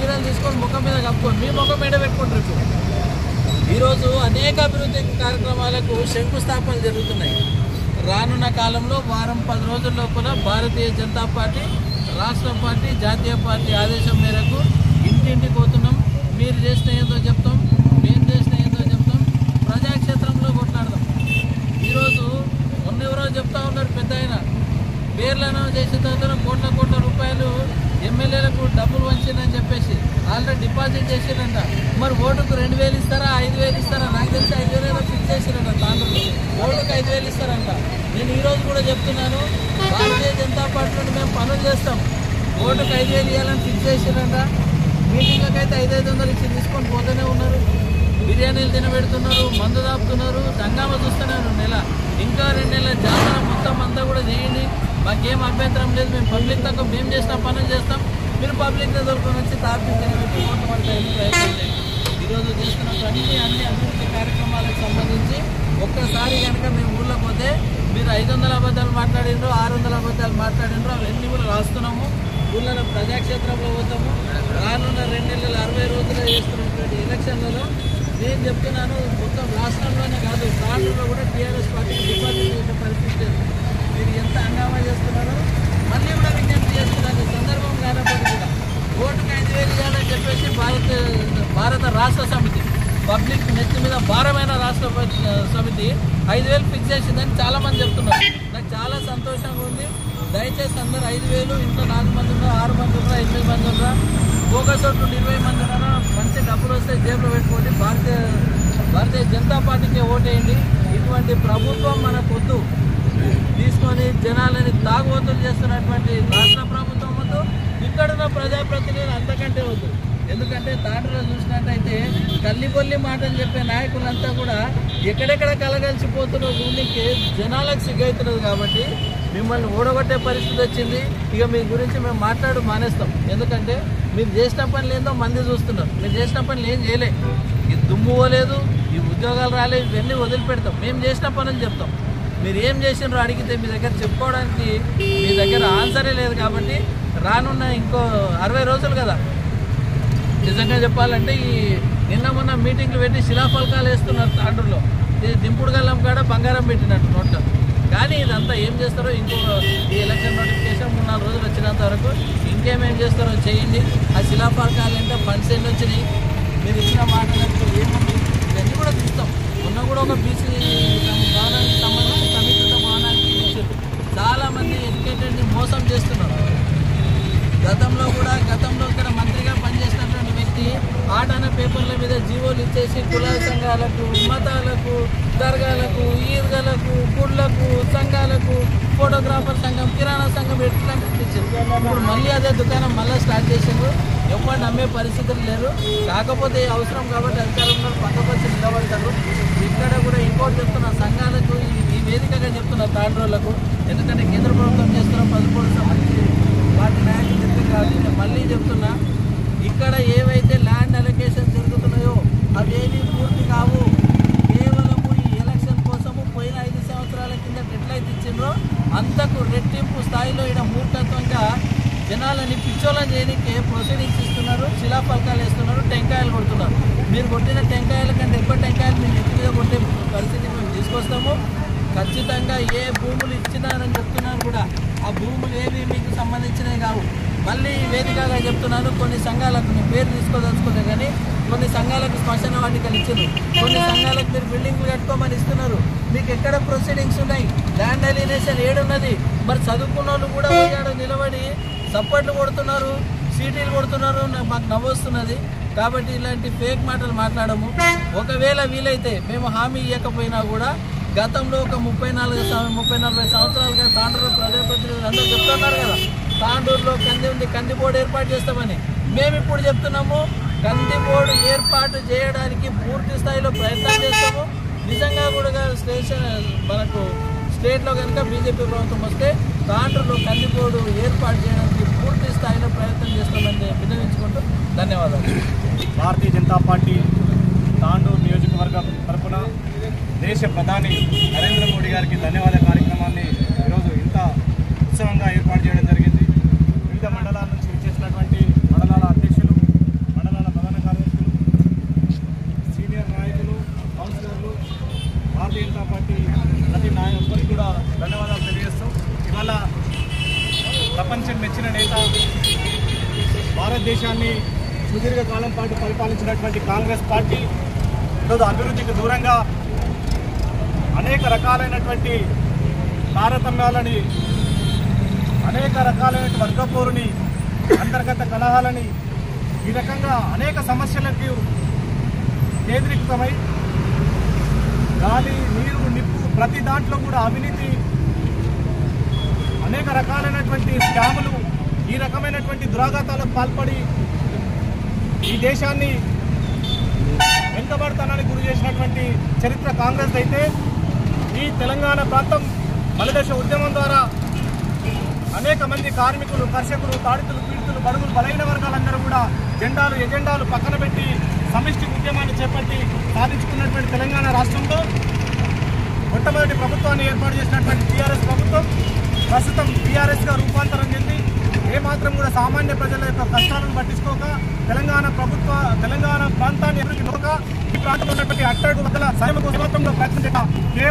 చీరలు తీసుకొని ముఖం మీద కప్పుకొని మీ ముఖం మీద పెట్టుకుంటారు. ఈరోజు అనేక అభివృద్ధి కార్యక్రమాలకు శంకుస్థాపనలు జరుగుతున్నాయి. రానున్న కాలంలో వారం 10 రోజుల లోపల భారతీయ జనతా పార్టీ రాష్ట్ర పార్టీ జాతీయ పార్టీ ఆదేశం మేరకు ఇంటింటికి పోతున్నాం. మీరు చేసిన ఏదో చెప్తాం, మేము చేసిన ఏదో చెప్తాం, ప్రజాక్షేత్రంలో కొట్లాడదాం. ఈరోజు ఎవరో చెప్తా ఉన్నారు పెద్ద ఆయన పేర్లను చేసిన తర్వాత కోట్ల రూపాయలు ఎమ్మెల్యేలకు డబ్బులు వంచిందని చెప్పేసి ఆల్రెడీ డిపాజిట్ చేసిరంట. మరి ఓటుకు 2000 ఇస్తారా 5000 ఇస్తారా? నాకు తెలిసి 5000 ఫిక్స్ చేసిరంట. తాండ్రులో ఓటుకు 5000 ఇస్తారంట. నేను ఈరోజు కూడా చెప్తున్నాను, భారతీయ జనతా పార్టీలో మేము పనులు చేస్తాం. ఓటుకు 5000 ఇవ్వాలని ఫిక్స్ చేసిరంట. మీటింగ్లకైతే 500 ఇచ్చి తీసుకొని పోతూనే ఉన్నారు. బిర్యానీలు తినబెడుతున్నారు, మందు దాపుతున్నారు, సంగామ చూస్తున్నారు. నెల ఇంకా 2 నెలల జాతర మొత్తం అంతా కూడా చేయండి, మాకేం అభ్యంతరం లేదు. మేము పబ్లిక్ తక్కువ మేము చేసిన పనులు చేస్తాం. మీరు పబ్లిక్ దొరుకుని వచ్చి తాపి తినబెట్టి ఓటు పడతాయి. ఈరోజు చేస్తున్న అన్ని అభివృద్ధి కార్యక్రమాలకు సంబంధించి ఒక్కసారి కనుక మేము ఊళ్ళో పోతే మీరు 500 అబద్ధాలు మాట్లాడినరు, 600 అబద్ధాలు మాట్లాడినరు, అవన్నీ కూడా రాస్తున్నాము. ఊళ్ళో ప్రజాక్షేత్రంలో పోతాము. రానున్న 2 నెలలు 60 రోజులు చేస్తున్నటువంటి ఎలక్షన్లలో నేను చెప్తున్నాను, మొత్తం రాష్ట్రంలోనే కాదు తాండ్రులో కూడా టీఆర్ఎస్ పార్టీకి డిపాజిట్ చేసే పరిస్థితి లేదు. మీరు ఎంత హంగామా చేస్తున్నారో మళ్ళీ కూడా విజ్ఞప్తి చేస్తున్నారు. సందర్భం కానప్పటికీ కూడా ఓటుకు 5000 ఇవ్వాలని చెప్పేసి భారత రాష్ట్ర సమితి పబ్లిక్ నెత్తి మీద భారమైన రాష్ట్ర సమితి 5000 ఫిక్స్ చేసిందని చాలామంది చెప్తున్నారు. నాకు చాలా సంతోషంగా ఉంది. దయచేసి అందరూ 5000 ఇంట్లో 4 మంది ఉన్నా, 6 మంది ఉన్నా, 8 మంది ఉన్నా, పోగసోట్లు 20 మంది ఉన్నా, మంచి డబ్బులు వస్తే జేబులో పెట్టుకోండి. భారతీయ జనతా పార్టీకి ఓటేయండి. ఇటువంటి ప్రభుత్వం మనకొద్దు. తీసుకొని జనాలని తాగుబోతులు చేస్తున్నటువంటి రాష్ట్ర ప్రభుత్వం వద్దు, ఇక్కడున్న ప్రజాప్రతినిధులు అంతకంటే వద్దు. ఎందుకంటే తాండ్రులో చూసినట్టయితే తల్లిబొల్లి మాటలు చెప్పే నాయకులంతా కూడా ఎక్కడెక్కడ కలగలిసిపోతున్న ఊళ్ళకి జనాలకు సిగ్గవుతున్నది. కాబట్టి మిమ్మల్ని ఓడగొట్టే పరిస్థితి వచ్చింది. ఇక మీ గురించి మేము మానేస్తాం. ఎందుకంటే మీరు చేసిన పనులు ఏందో మంది చూస్తున్నారు. మీరు చేసిన పనులు ఏం చేయలే. ఇది దుమ్ము పోలేదు, ఈ ఉద్యోగాలు రాలేదు, ఇవన్నీ వదిలిపెడతాం. మేము చేసిన పనులు చెప్తాం. మీరు ఏం చేసినారో అడిగితే మీ దగ్గర చెప్పుకోవడానికి మీ దగ్గర ఆన్సరే లేదు. కాబట్టి రానున్న ఇంకో 60 రోజులు కదా, నిజంగా చెప్పాలంటే ఈ మొన్న మీటింగ్లు పెట్టి శిలాఫలకాలు వేస్తున్నారు తాండ్రులో. ఇది దింపుడు గల్లం కాడ బంగారం పెట్టినట్టు నోట్లో. కానీ ఇదంతా ఏం చేస్తారో ఇంకో ఈ ఎలక్షన్ నోటిఫికేషన్ 3-4 రోజులు వచ్చినంత వరకు ఇంకేమేం చేస్తారో చేయండి. ఆ శిలాఫలకాలు అంటే ఫండ్స్ ఎన్ని వచ్చినాయి, మీరు ఇచ్చిన మాటలకు ఏముంది, ఇవన్నీ కూడా చూస్తాం. మొన్న కూడా ఒక బీసీ భవనానికి సంబంధించి సమీకృత భవనానికి ఇచ్చారు. చాలామంది ఎడ్యుకేటెడ్ని మోసం చేస్తున్నారు. గతంలో ఇక్కడ మంత్రిగా పనిచేసినటువంటి వ్యక్తి ఆటాన పేపర్ల మీద జీవోలు ఇచ్చేసి కులాల సంఘాలకు, మతాలకు, దర్గాలకు, ఈద్గాలకు, గుళ్ళకు, సంఘాలకు, ఫోటోగ్రాఫర్ సంఘం, కిరాణా సంఘం ఎట్లాంటి ఇచ్చారు. ఇప్పుడు మళ్ళీ అదే దుకాణం మళ్ళీ స్టార్ట్ చేశారు. ఎవరు నమ్మే పరిస్థితులు లేరు. కాకపోతే అవసరం కాబట్టి అధికారంలో పక్కకొచ్చి నిలబడతారు. ఇక్కడ కూడా ఇంకోటి చెప్తున్న సంఘాలకు ఈ వేదికగా చెప్తున్న తాండ్రోళ్లకు, ఎందుకంటే కేంద్ర ప్రభుత్వం చేస్తున్న 10 సంబంధించి వాటి నాయకులు చెప్పారు కాబట్టి నేను మళ్ళీ చెప్తున్నా, ఇక్కడ ఏవైతే ల్యాండ్ అలొకేషన్ జరుగుతున్నాయో అవేవి పూర్తి కావు. కేవలము ఈ ఎలక్షన్ కోసము పోయిన 5 సంవత్సరాల కింద ఎట్లయితే ఇచ్చిండ్రో అంతకు రెట్టింపు స్థాయిలో ఇక్కడ మూర్ఖత్వంగా జనాలని పిచ్చోళ్ళని చేయడానికి ప్రొసీడింగ్స్ ఇస్తున్నారు, శిలాఫలకాలు వేస్తున్నారు, టెంకాయలు కొడుతున్నారు. మీరు కొట్టిన టెంకాయల కంటే ఎక్కువ టెంకాయలు మీరు నెత్తి మీద కొట్టే పరిస్థితి మేము తీసుకొస్తాము. ఖచ్చితంగా ఏ భూములు ఇచ్చినారని చెప్తున్నారు కూడా ఆ భూములు ఏవి మీకు సంబంధించినవి కావు. మళ్ళీ వేదికగా చెప్తున్నాను, కొన్ని సంఘాలకు నేను పేరు తీసుకోదలుచుకోలే కానీ కొన్ని సంఘాలకు శ్మశాన వాటికలు ఇచ్చారు, కొన్ని సంఘాలకు మీరు బిల్డింగ్లు కట్టుకోమని ఇస్తున్నారు. మీకు ఎక్కడ ప్రొసీడింగ్స్ ఉన్నాయి? ల్యాండ్ అలినేషన్ ఏడున్నది? మరి చదువుకున్న వాళ్ళు కూడా పోయాడు నిలబడి సపోర్ట్లు కొడుతున్నారు, సీటీలు కొడుతున్నారు. మాకు నవ్వొస్తున్నది. కాబట్టి ఇలాంటి ఫేక్ మాటలు మాట్లాడము. ఒకవేళ వీలైతే మేము హామీ ఇవ్వకపోయినా కూడా గతంలో ఒక 30-40 సంవత్సరాలుగా తాండూరు ప్రజాప్రతినిధులు అందరూ చెప్తున్నారు కదా, తాండూరులో కంది బోర్డు ఏర్పాటు చేస్తామని. మేము ఇప్పుడు చెప్తున్నాము, కంది బోర్డు ఏర్పాటు చేయడానికి పూర్తి స్థాయిలో ప్రయత్నం చేస్తాము. నిజంగా కూడా మనకు స్టేట్లో కనుక బీజేపీ ప్రభుత్వం వస్తే తాండూరులో కంది బోర్డు ఏర్పాటు చేయడానికి పూర్తి స్థాయిలో ప్రయత్నం చేస్తామని విన్నవించుకుంటూ ధన్యవాదాలు. భారతీయ జనతా పార్టీ తాండూరు నియోజకవర్గం తరఫున దేశ ప్రధాని నరేంద్ర మోడీ గారికి ధన్యవాద కార్యక్రమాన్ని ఈరోజు ఇంత ఉత్సవంగా ఏర్పాటు చేయడం జరిగింది. వివిధ మండలాల నుంచి వచ్చేసినటువంటి మండలాల అధ్యక్షులు, ప్రపంచం మెచ్చిన నేత, భారతదేశాన్ని సుదీర్ఘకాలం పాటు పరిపాలించినటువంటి కాంగ్రెస్ పార్టీ ఈరోజు అభివృద్ధికి దూరంగా అనేక రకాలైనటువంటి తారతమ్యాలని, అనేక రకాలైన వర్గపోరుని, అంతర్గత కలహాలని, ఈ రకంగా అనేక సమస్యలకు కేంద్రీకృతమై గాలి, నీరు, నిప్పు ప్రతి దాంట్లో కూడా అవినీతి, అనేక రకాలైనటువంటి స్కాములు, ఈ రకమైనటువంటి దురాఘాతాలకు పాల్పడి ఈ దేశాన్ని వెనుకబడతానని గురి చేసినటువంటి చరిత్ర కాంగ్రెస్ అయితే, ఈ తెలంగాణ ప్రాంతం మలిదశ ఉద్యమం ద్వారా అనేక మంది కార్మికులు, కర్షకులు, తాడితులు, పీడితులు, బడుగులు, బలైన వర్గాలందరూ కూడా ఎజెండాలు పక్కన పెట్టి సమిష్టి ఉద్యమాన్ని చేపట్టి సాధించుకున్నటువంటి తెలంగాణ రాష్ట్రంలో మొట్టమొదటి ప్రభుత్వాన్ని ఏర్పాటు చేసినటువంటి టీఆర్ఎస్ ప్రభుత్వం ప్రస్తుతం టీఆర్ఎస్గా రూపాంతరం చెంది ఏమాత్రం కూడా సామాన్య ప్రజల యొక్క కష్టాలను పట్టించుకోక తెలంగాణ ప్రాంతాన్ని ఎదురుకోక ఈ ప్రాంతంలో ఉన్నటువంటి అట్టడుగు వర్గాల సైనిక ప్రభుత్వంలో ప్రయత్నించగా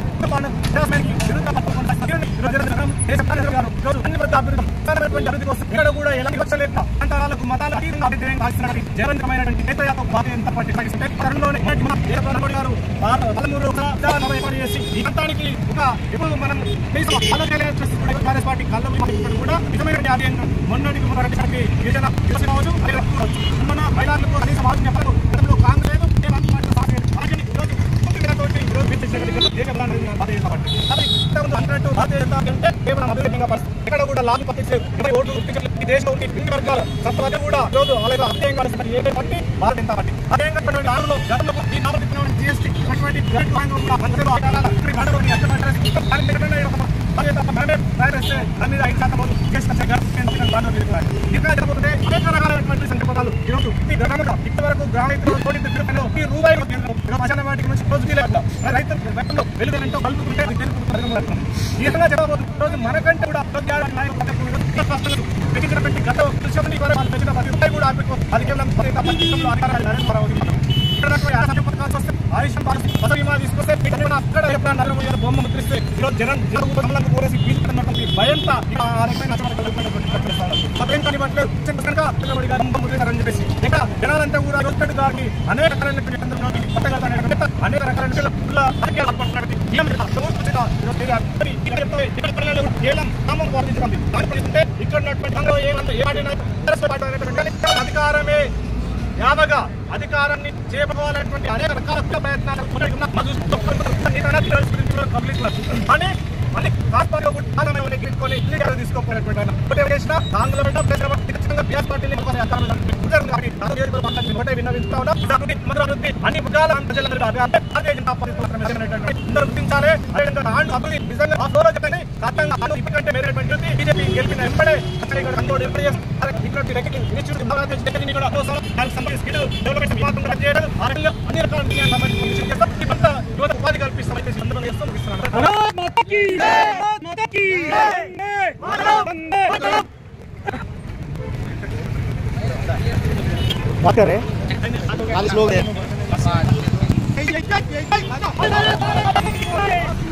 అభివృద్ధి కోసం ఇక్కడ కూడా ఎలాంటి వచ్చలేక ప్రాంతాలకు మతాల జయవంతమైనటువంటి భారతీయ జనతా పార్టీ ఏర్పాటు చేసి ఈ ప్రాంతానికి ఒక ఇప్పుడు మనం కాంగ్రెస్ పార్టీ కళ్ళ కూడా నిజమైన ఆదాయంగా మొన్నటికి కావచ్చు మహిళలకు కనీసం ఆలోచన చెప్పారు. గతంలో కాంగ్రెస్ ఎక్కడ కూడా లాభ ఓట్లు ఈ దేశంలో వర్గాల సత్వాలు కూడా రోజు అలాగే అధ్యయంగా పార్టీ భారతీయ జనతా పార్టీ అదేవిధంగా జీఎస్టీ ఇంతవరకు గ్రామీణ రూపాయలు వెలుగుంటో కలుపుకుంటే ఈ విధంగా చెప్పబోతుంది. రోజు మనకంటే కూడా కూడా అది కేవలం పథకాలు వస్తే ఆయుష్యం బస బీమా తీసుకొస్తే అక్కడ నరేంద్ర మోదీ బొమ్మ ముద్రిస్తే ఈరోజు జనం కోరేసి పీల్చుకున్నటువంటి భయంతో చెప్పేసి ఇక జనాలంతా కూడా రోజు గారికి అనేక అధికారమే యావగా అధికారాన్ని చేపట్టాలనేటువంటి అనేక రకాల ప్రయత్నాలు అన్ని వర్గాల గుర్తించాలి. బీజేపీ గెలిపిన వెంబడే అన్ని రకాల ఉపాధి కల్పిస్తామని बात कर रहे हैं 40 लोग हैं।